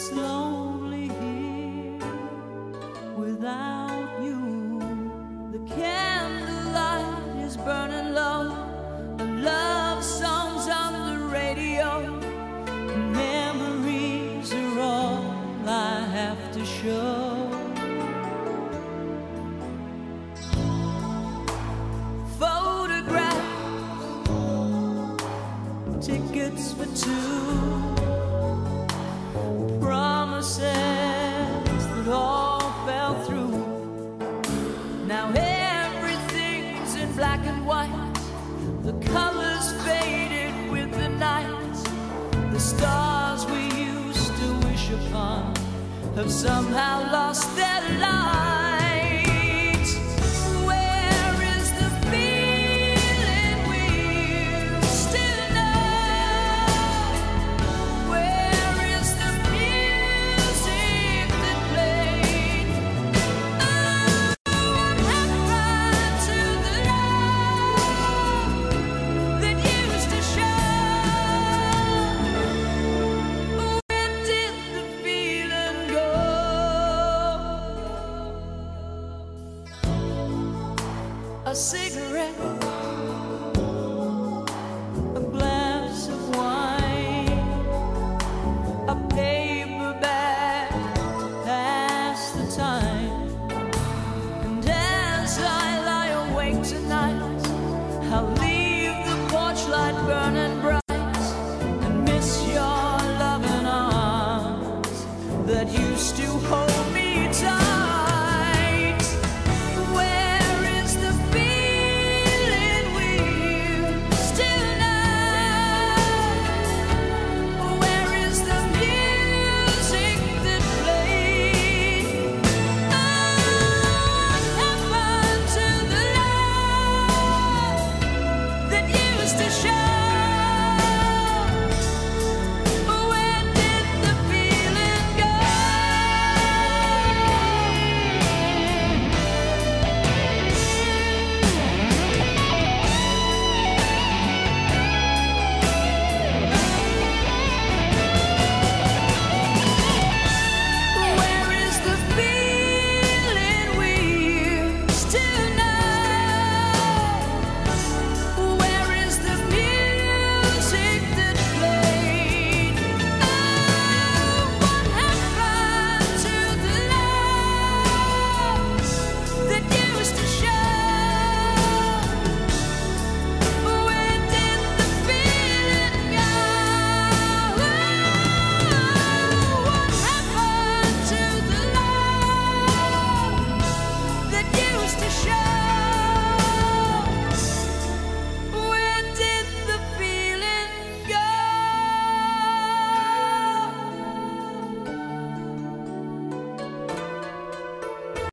It's lonely here without you. The candlelight is burning low, and love songs on the radio. Memories are all I have to show. Photographs, tickets for two, promises that all fell through. Now everything's in black and white, the colors faded with the night. The stars we used to wish upon have somehow lost their light. Where is the feeling we used to know? Where is the music that played? Oh, what happened to the love that used to show? Where did the feeling go? A cigarette